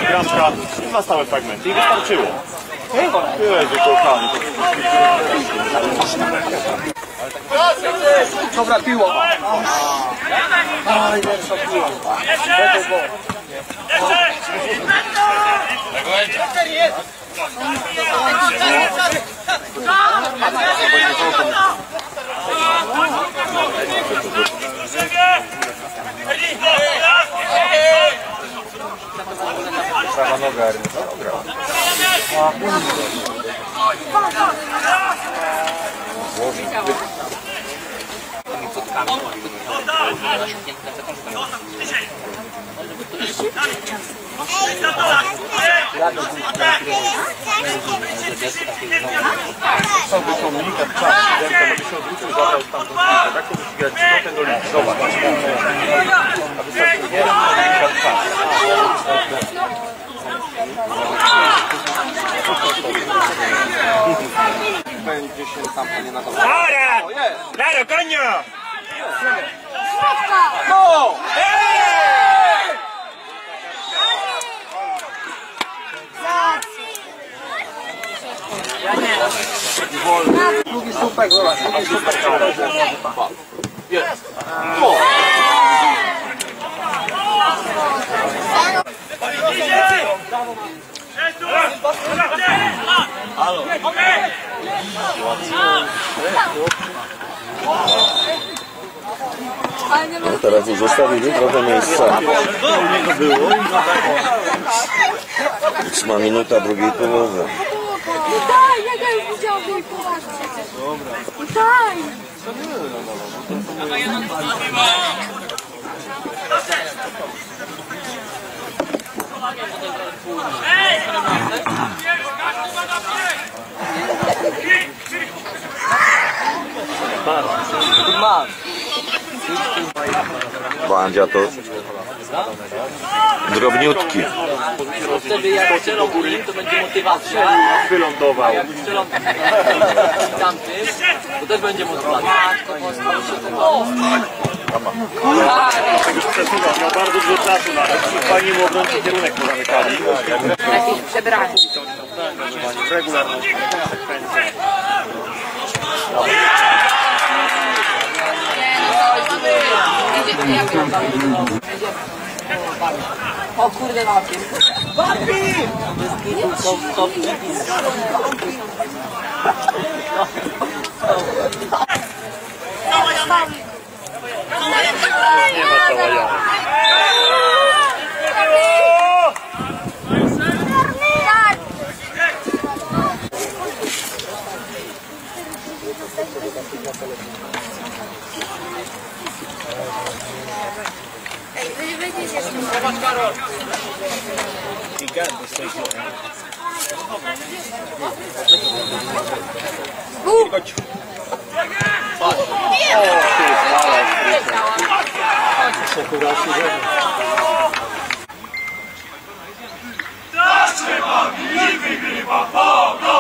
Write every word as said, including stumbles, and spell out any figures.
bramka i ma stałe fragmenty i wystarczyło. Jezu, kochani. Dobra piła. Aj, lepsza piła. Prawa noga, dobra. Sobie komunikat czas, żeby się odwrócił, zabrał tam tą piłkę. Tak to musi grać z do linii. Zobacz. A wystarczy, nie? Komunikat czas. Będzie się tam nie na to. Ora! Claro, coño! No! Drugi słupek, zobacz, drugi słupek. Jest. Halo. No teraz już zostawili trochę miejsca. Ósma minuta drugiej połowy. Daj, jak ja już widziałam jej poważnie przecież. Daj! Bandzia to drobniutki. Wtedy jak strzelą nim, to będzie motywacja. Wylądował. A jak strzelą tamtym, to też będzie motywacja. Przesuwał, miał bardzo dużo czasu na fajnie mu obrońcy kierunek pozamykali. Jakieś przebranie. Regularną sekwencję. O kurde, wapi. Wapi! Nie ma cała ja. Ej, wy wyjdziecie z tym. Chodź. O, ty, Nasze babili wygrywa pogrom!